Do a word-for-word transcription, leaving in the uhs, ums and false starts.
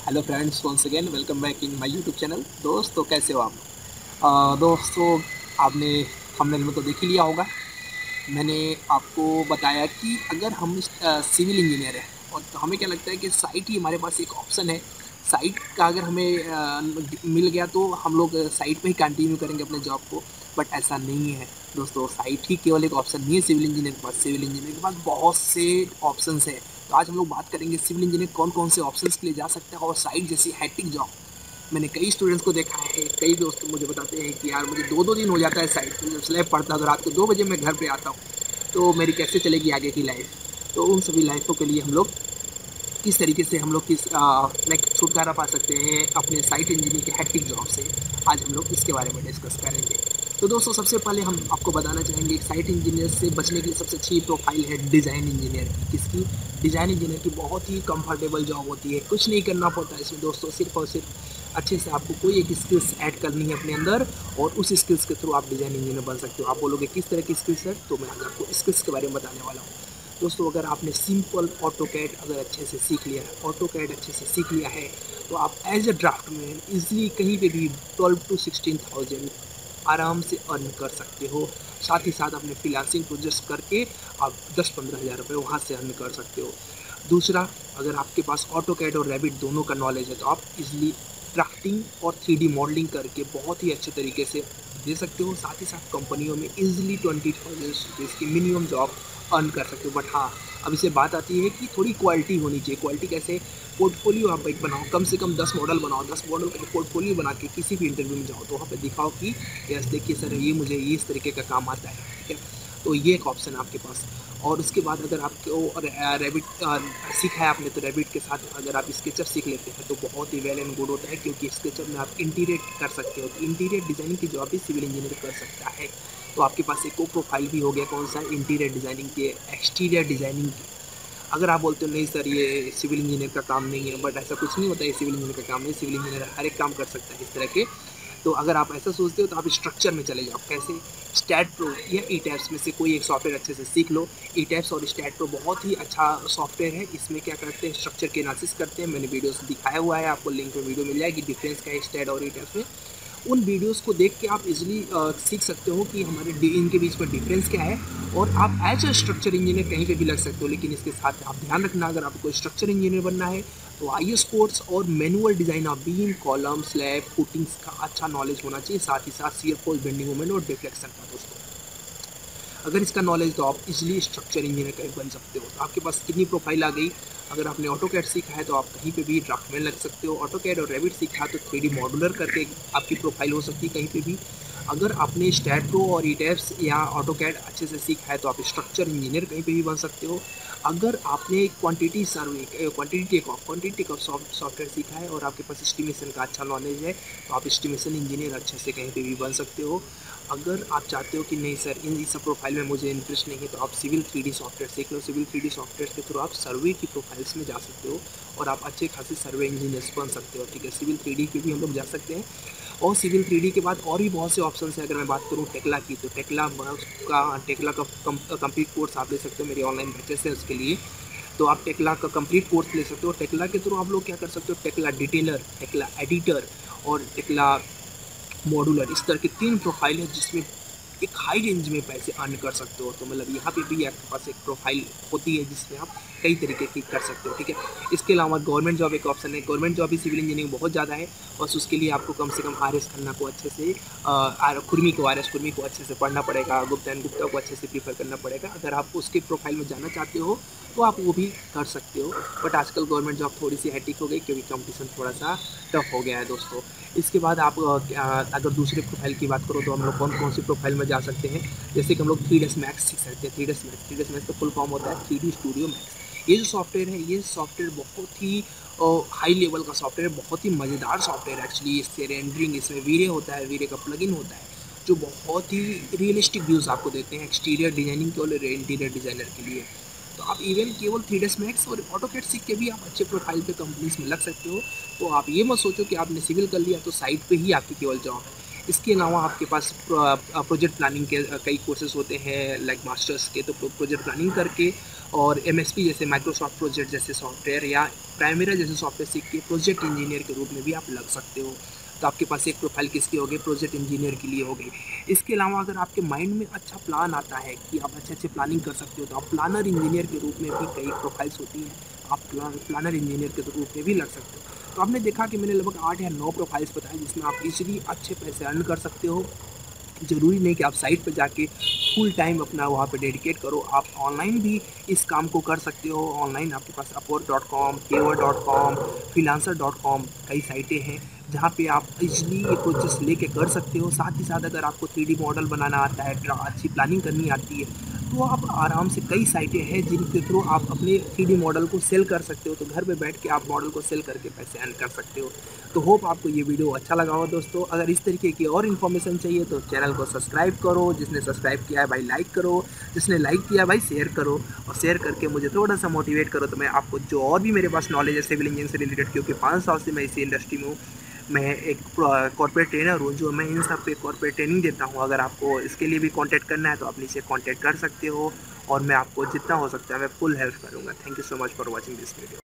Hello friends, once again welcome back in my YouTube channel. दोस्तों कैसे हो आप? आ, दोस्तों आपने थंबनेल में तो देख ही लिया होगा। मैंने आपको बताया कि अगर हम सिविल इंजीनियर हैं और तो हमें क्या लगता है कि साइट ही हमारे पास एक ऑप्शन है। साइट का अगर हमें आ, मिल गया तो हम लोग साइट पे ही कंटिन्यू करेंगे अपने जॉब को, बट ऐसा नहीं है दोस्तों। साइट ही केवल एक ऑप्शन नहीं है सिविल इंजीनियर के पास। सिविल इंजीनियर के पास बहुत से ऑप्शंस है। तो आज हम लोग बात करेंगे सिविल इंजीनियर कौन कौन से ऑप्शंस के लिए जा सकते हैं। और साइट जैसी हैट्रिक जॉब मैंने कई स्टूडेंट्स को देखा है, कई दोस्त मुझे बताते हैं कि यार मुझे दो दो दिन हो जाता है साइट पर, जब स्लैब पड़ता है तो रात को दो बजे मैं घर पे आता हूँ, तो मेरी कैसे चलेगी आगे की लाइफ। तो उन सभी लाइफों के लिए हम लोग किस तरीके से हम लोग किस लाइक छुटकारा पा सकते हैं अपने साइट इंजीनियर के हैट्रिक जॉब से, आज हम लोग इसके बारे में डिस्कस करेंगे। तो दोस्तों सबसे पहले हम आपको बताना चाहेंगे साइट इंजीनियर से बचने के लिए सबसे अच्छी प्रोफाइल है डिज़ाइन इंजीनियर की। किसकी? डिज़ाइन इंजीनियर की। बहुत ही कंफर्टेबल जॉब होती है, कुछ नहीं करना पड़ता इसमें दोस्तों, सिर्फ और सिर्फ अच्छे से आपको कोई एक स्किल्स ऐड करनी है अपने अंदर और उस स्किल्स के थ्रू आप डिज़ाइन इंजीनियर बन सकते हो। आप बोलोगे किस तरह की स्किल्स है, तो मैं आज आपको स्किल्स के बारे में बताने वाला हूँ। दोस्तों अगर आपने सिंपल ऑटोकैड अगर अच्छे से सीख लिया है, ऑटोकैड अच्छे से सीख लिया है, तो आप एज ए ड्राफ्टमैन इजीली कहीं पे भी ट्वेल्व टू सिक्सटीन थाउजेंड आराम से अर्न कर सकते हो। साथ ही साथ अपने फ्रीलांसिंग प्रोजेक्ट्स करके आप दस पंद्रह हज़ार रुपये वहाँ से अर्न कर सकते हो। दूसरा, अगर आपके पास ऑटोकैड और रेविट दोनों का नॉलेज है तो आप इजीली ड्राफ्टिंग और थ्री डी मॉडलिंग करके बहुत ही अच्छे तरीके से दे सकते हो। साथ ही साथ कंपनियों में इजीली ट्वेंटी थाउजेंड रुपीज़ की मिनिमम जॉब अर्न कर सकते हो। बट हाँ, अब इसे बात आती है कि थोड़ी क्वालिटी होनी चाहिए। क्वालिटी कैसे? पोर्टफोलियो आप एक बनाओ, कम से कम दस मॉडल बनाओ, दस मॉडल का पोर्टफोलियो बना के किसी भी इंटरव्यू में जाओ तो वहाँ पे दिखाओ कि यस देखिए सर ये मुझे ये इस तरीके का काम आता है, ठीक है। तो ये एक ऑप्शन है आपके पास। और उसके बाद अगर आपको रेविट सीखा है आपने तो रेविट के साथ अगर आप स्केचअप सीख लेते हैं तो बहुत ही वेल एंड गुड होता है, क्योंकि स्केचअप में आप इंटीरियर कर सकते हो। तो इंटीरियर डिज़ाइनिंग की जॉब भी सिविल इंजीनियर कर सकता है। तो आपके पास एक को प्रोफाइल भी हो गया, कौन सा? इंटीरियर डिज़ाइनिंग के, एक्सटीरियर डिज़ाइनिंग की। अगर आप बोलते हो नहीं सर ये सिविल इंजीनियर का काम नहीं है, बट ऐसा कुछ नहीं होता है, सिविल इंजीनियर का काम नहीं। सिविल इंजीनियर हर एक काम कर सकता है इस तरह के। तो अगर आप ऐसा सोचते हो तो आप स्ट्रक्चर में चले जाओ। कैसे? स्टैड.Pro या ईटैब्स में से कोई एक सॉफ्टवेयर अच्छे से सीख लो। ईटैब्स और स्टैड.Pro बहुत ही अच्छा सॉफ्टवेयर है। इसमें क्या करते हैं, स्ट्रक्चर के एनालिसिस करते हैं। मैंने वीडियोस दिखाया हुआ है, आपको लिंक में वीडियो मिल जाएगी डिफरेंस क्या है स्टैड और ईटैब्स में। उन वीडियोस को देख के आप इजीली सीख सकते हो कि हमारे इनके बीच में डिफरेंस क्या है, और आप एज ए स्ट्रक्चर इंजीनियर कहीं पे भी लग सकते हो। लेकिन इसके साथ आप ध्यान रखना, अगर आपको स्ट्रक्चर इंजीनियर बनना है तो आई एस कोड्स और manual design of beam, column, slab, footings का अच्छा नॉलेज होना चाहिए। साथ ही साथ शियर फोर्स, बेंडिंग मोमेंट और डिफ्लेक्शन का दोस्तों, अगर इसका नॉलेज तो आप इजीली स्ट्रक्चर इंजीनियर कहीं बन सकते हो। तो आपके पास कितनी प्रोफाइल आ गई। अगर आपने ऑटोकैड सीखा है तो आप कहीं पे भी ड्राफ्टमैन लग सकते हो। ऑटोकैड और रेविट सीखा है तो थ्री डी मॉडुलर करके आपकी प्रोफाइल हो सकती है कहीं पे भी। अगर आपने स्टैड.Pro और ईटैब्स या ऑटोकैड अच्छे से सीखा है तो आप स्ट्रक्चर इंजीनियर कहीं पे भी बन सकते हो। अगर आपने quantity survey quantity take off quantity take off software सीखा है और आपके पास एस्टिमेशन का अच्छा नॉलेज है तो आप एस्टिमेशन इंजीनियर अच्छे से कहीं पे भी बन सकते हो। अगर आप चाहते हो कि नहीं सर इन सब प्रोफाइल में मुझे इंटरेस्ट नहीं है तो आप सिविल थ्री डी सॉफ्टवेयर सीख लो। सिविल थ्री डी सॉफ्टवेयर के थ्रू आप सर्वे की प्रोफाइल्स में जा सकते हो और आप अच्छे खासे सर्वे इंजीनियर्स बन सकते हो, ठीक है। सिविल थ्री डी पे भी हम लोग जा सकते हैं। और सिविल थ्री डी के बाद और भी बहुत से ऑप्शन हैं। अगर मैं बात करूँ टेक्ला की, तो टेक्ला का टेक्ला का कंप्लीट कोर्स आप ले सकते हो, मेरी ऑनलाइन बैचेस है उसके लिए। तो आप टेक्ला का कंप्लीट कोर्स ले सकते हो। टेक्ला के थ्रू आप लोग क्या कर सकते हो, टेक्ला डिटेलर, टेक्ला एडिटर और टेक्ला मॉडुलर, इस तरह की तीन प्रोफाइल है जिसमें एक हाई रेंज में पैसे अर्न कर सकते हो। तो मतलब यहाँ पे भी आपके पास एक प्रोफाइल होती है जिसमें आप कई तरीके की कर सकते हो, ठीक है। इसके अलावा गवर्नमेंट जॉब एक ऑप्शन है। गवर्नमेंट जॉब भी सिविल इंजीनियरिंग बहुत ज़्यादा है, बस उसके लिए आपको कम से कम आर एस खन्ना को अच्छे से खुरमी को आर एस खुरमी को अच्छे से पढ़ना पड़ेगा, गुप्ता एंड गुप्ता को अच्छे से प्रीफर करना पड़ेगा। अगर आप उसके प्रोफाइल में जाना चाहते हो तो आप वो भी कर सकते हो। बट आजकल गवर्नमेंट जॉब थोड़ी सी हैटिक हो गई क्योंकि कंपटीशन थोड़ा सा टफ हो गया है दोस्तों। इसके बाद आप अगर दूसरे प्रोफाइल की बात करो तो हम लोग कौन कौन सी प्रोफाइल में जा सकते हैं, जैसे कि हम लोग थ्री डी मैक्स सीख सकते हैं। Three D max three D max का फुल फॉर्म होता है थ्री डी स्टूडियो मैक्स। ये जो सॉफ्टवेयर है, ये सॉफ्टवेयर बहुत ही हाई लेवल का सॉफ्टवेयर है, बहुत ही मज़ेदार सॉफ्टवेयर है एक्चुअली। इससे रेंडरिंग, इसमें वीरे होता है, वीरे का प्लगइन होता है जो बहुत ही रियलिस्टिक व्यूज़ आपको देते हैं एक्सटीरियर डिज़ाइनिंग के और इंटीरियर डिज़ाइनर के लिए। तो आप इवन केवल थ्री डी मैक्स और ऑटोकैड सीख के भी आप अच्छे प्रोफाइल पे कंपनीज में लग सकते हो। तो आप ये मत सोचो कि आपने सिविल कर लिया तो साइट पे ही आपकी केवल जॉब है। इसके अलावा आपके पास प्रोजेक्ट प्लानिंग के कई कोर्सेज होते हैं लाइक मास्टर्स के, तो प्रोजेक्ट प्लानिंग करके और एमएसपी जैसे माइक्रोसॉफ्ट प्रोजेक्ट जैसे सॉफ्टवेयर या प्राइमेरा जैसे सॉफ्टवेयर सीख के प्रोजेक्ट इंजीनियर के रूप में भी आप लग सकते हो। तो आपके पास एक प्रोफाइल किसकी हो गई, प्रोजेक्ट इंजीनियर के लिए हो गई। इसके अलावा अगर आपके माइंड में अच्छा प्लान आता है कि आप अच्छे अच्छे प्लानिंग कर सकते हो, तो आप प्लानर इंजीनियर के रूप में भी कई प्रोफाइल्स होती हैं, आप प्लानर इंजीनियर के रूप में भी लग सकते हो। तो आपने देखा कि मैंने लगभग आठ या नौ प्रोफाइल्स बताए जिसमें आप इजीली अच्छे पैसे अर्न कर सकते हो। ज़रूरी नहीं कि आप साइट पे जाके फुल टाइम अपना वहाँ पे डेडिकेट करो, आप ऑनलाइन भी इस काम को कर सकते हो। ऑनलाइन आपके पास Upwork dot com, Fiverr dot com, freelancer dot com कई साइटें हैं जहाँ पे आप इजली ये प्रोसेस लेके कर सकते हो। साथ ही साथ अगर आपको थ्री डी मॉडल बनाना आता है, अच्छी प्लानिंग करनी आती है, तो आप आराम से कई साइटें हैं जिनके थ्रू आप अपने थ्री डी मॉडल को सेल कर सकते हो। तो घर पे बैठ के आप मॉडल को सेल करके पैसे अर्न कर सकते हो। तो होप आपको ये वीडियो अच्छा लगा हो दोस्तों। अगर इस तरीके की और इन्फॉर्मेशन चाहिए तो चैनल को सब्सक्राइब करो, जिसने सब्सक्राइब किया है भाई लाइक करो, जिसने लाइक किया भाई शेयर करो, और शेयर करके मुझे थोड़ा सा मोटिवेट करो। तो मैं आपको जो और भी मेरे पास नॉलेज है सिविल इंजीनियरिंग से रिलेटेड, क्योंकि पाँच साल से मैं इसी इंडस्ट्री में हूँ, मैं एक कॉर्पोरेट ट्रेनर हूँ जो मैं इन सब पे कॉर्पोरेट ट्रेनिंग देता हूँ। अगर आपको इसके लिए भी कांटेक्ट करना है तो आप नीचे कांटेक्ट कर सकते हो, और मैं आपको जितना हो सकता है मैं फुल हेल्प करूँगा। Thank you so much for watching this video.